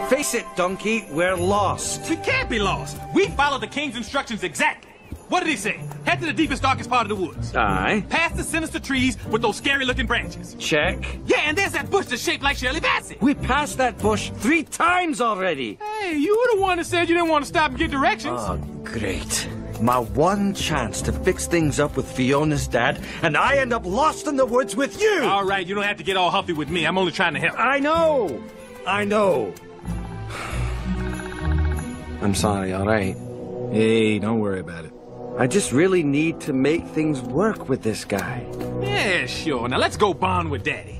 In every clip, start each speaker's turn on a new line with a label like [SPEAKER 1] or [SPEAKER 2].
[SPEAKER 1] Face it, donkey, we're lost.
[SPEAKER 2] We can't be lost. We followed the king's instructions exactly. What did he say? Head to the deepest, darkest part of the woods.
[SPEAKER 1] Aye.
[SPEAKER 2] Past the sinister trees with those scary-looking branches.
[SPEAKER 1] Check.
[SPEAKER 2] Yeah, and there's that bush that's shaped like Shirley Bassey.
[SPEAKER 1] We passed that bush 3 times already.
[SPEAKER 2] Hey, you were the one that said you didn't want to stop and get directions.
[SPEAKER 1] Oh, great. My one chance to fix things up with Fiona's dad, and I end up lost in the woods with you!
[SPEAKER 2] All right, you don't have to get all huffy with me. I'm only trying to help.
[SPEAKER 1] I know! I know. I'm sorry, all right?
[SPEAKER 2] Hey, don't worry about it.
[SPEAKER 1] I just really need to make things work with this guy.
[SPEAKER 2] Yeah, sure. Now let's go bond with Daddy.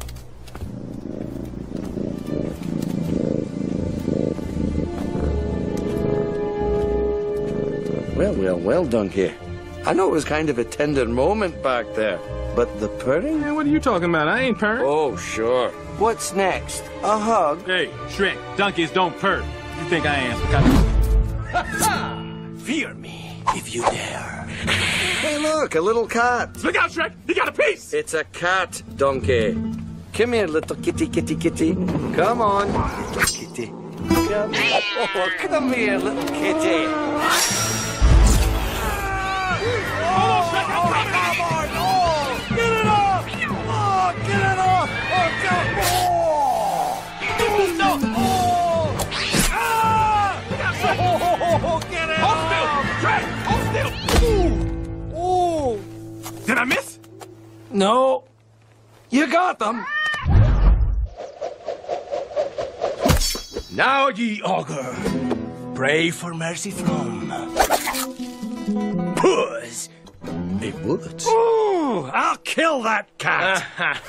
[SPEAKER 1] Well, donkey. I know it was kind of a tender moment back there, but the purring?
[SPEAKER 2] Man, what are you talking about? I ain't purring.
[SPEAKER 1] Oh, sure. What's next? A hug?
[SPEAKER 2] Hey, Shrek, donkeys don't purr. You think I am some kind of...
[SPEAKER 3] Fear me. If you dare.
[SPEAKER 1] Hey, look, a little cat.
[SPEAKER 2] Look out, Shrek! You got a piece!
[SPEAKER 1] It's a cat, donkey. Come here, little kitty, kitty, kitty. Come on, little kitty. Come here. Oh, come here, little kitty.
[SPEAKER 2] Oh, Shrek, I'm coming!
[SPEAKER 1] Come on! Oh, get it off! Oh, get it off! Oh, God! Oh! No! Oh! Ah! Oh, get it
[SPEAKER 2] Hold
[SPEAKER 1] off!
[SPEAKER 2] still! Shrek! Hold still!
[SPEAKER 1] Oh!
[SPEAKER 2] Did I miss?
[SPEAKER 1] No. You got them.
[SPEAKER 3] Now, ye augur, pray for mercy from Puss. A bullet.
[SPEAKER 1] Ooh, I'll kill that cat.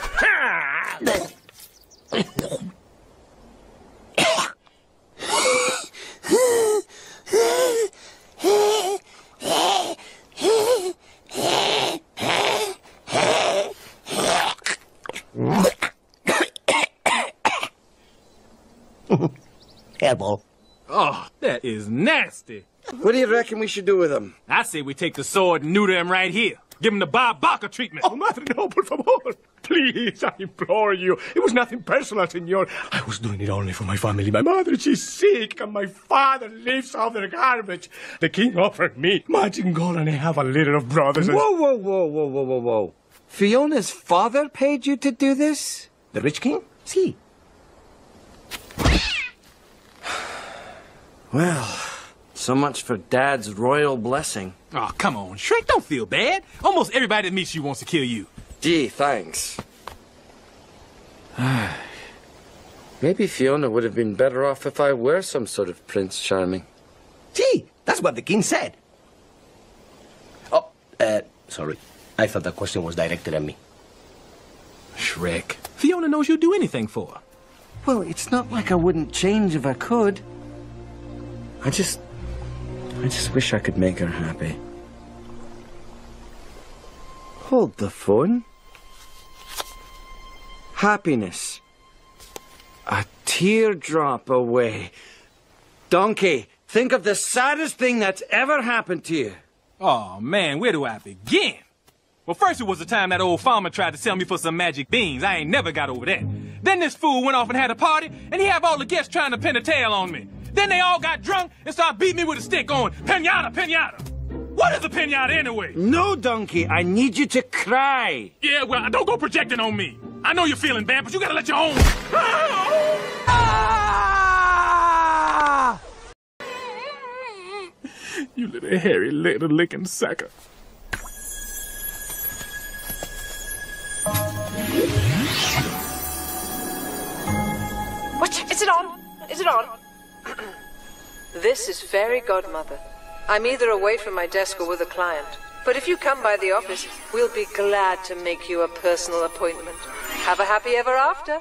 [SPEAKER 3] Hairball.
[SPEAKER 2] Oh, that is nasty.
[SPEAKER 1] What do you reckon we should do with him?
[SPEAKER 2] I say we take the sword and neuter him right here. Give him the Bob Barker treatment.
[SPEAKER 4] Oh, Madre, no, por favor. Please, I implore you. It was nothing personal, senor. I was doing it only for my family. My mother, she's sick, and my father lives off their garbage. The king offered me magic gold, and I have a litter of brothers.
[SPEAKER 1] Whoa. Fiona's father paid you to do this?
[SPEAKER 3] The rich king? See.
[SPEAKER 1] Well, so much for Dad's royal blessing.
[SPEAKER 2] Oh, come on, Shrek, don't feel bad. Almost everybody that meets you wants to kill you.
[SPEAKER 1] Gee, thanks. Maybe Fiona would have been better off if I were some sort of Prince Charming.
[SPEAKER 3] See, that's what the king said. Oh, sorry. I thought the question was directed at me.
[SPEAKER 2] Shrek, Fiona knows you'll do anything for her.
[SPEAKER 1] Well, it's not like I wouldn't change if I could. I just wish I could make her happy. Hold the phone. Happiness. A teardrop away. Donkey, think of the saddest thing that's ever happened to you.
[SPEAKER 2] Oh, man, where do I begin? Well, first it was the time that old farmer tried to sell me for some magic beans. I ain't never got over that. Then this fool went off and had a party, and he had all the guests trying to pin a tail on me. Then they all got drunk and started beating me with a stick going, pinata, pinata. What is a pinata anyway?
[SPEAKER 1] No, Donkey, I need you to cry.
[SPEAKER 2] Yeah, well, don't go projecting on me. I know you're feeling bad, but you gotta let your own...
[SPEAKER 1] Ah!
[SPEAKER 4] You little hairy little licking sucker.
[SPEAKER 5] What? Is it on? Is it on? This is Fairy Godmother. I'm either away from my desk or with a client. But if you come by the office, we'll be glad to make you a personal appointment. Have a happy ever after.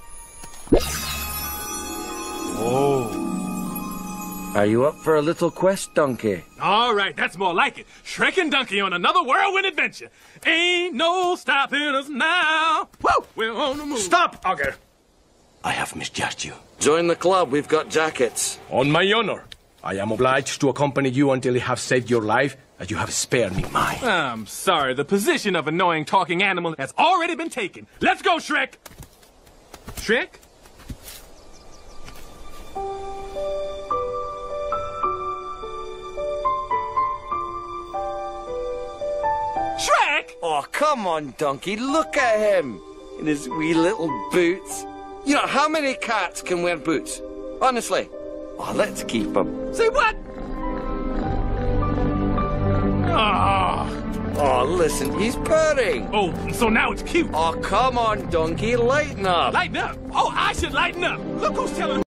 [SPEAKER 1] Oh. Are you up for a little quest, Donkey?
[SPEAKER 2] All right, that's more like it. Shrek and Donkey on another whirlwind adventure. Ain't no stopping us now. Woo! We're on the move.
[SPEAKER 4] Stop, Augur.
[SPEAKER 3] I have misjudged you.
[SPEAKER 1] Join the club. We've got jackets.
[SPEAKER 4] On my honor, I am obliged to accompany you until I have saved your life, as you have spared me mine.
[SPEAKER 2] I'm sorry, the position of annoying talking animal has already been taken. Let's go, Shrek! Shrek? Shrek!
[SPEAKER 6] Oh, come on, donkey. Look at him in his wee little boots. You know, how many cats can wear boots? Honestly. Oh, let's keep him.
[SPEAKER 2] Say what?
[SPEAKER 6] Oh, listen, he's purring.
[SPEAKER 2] Oh, so now it's cute.
[SPEAKER 6] Oh, come on, donkey. Lighten up.
[SPEAKER 2] Lighten up? Oh, I should lighten up. Look who's telling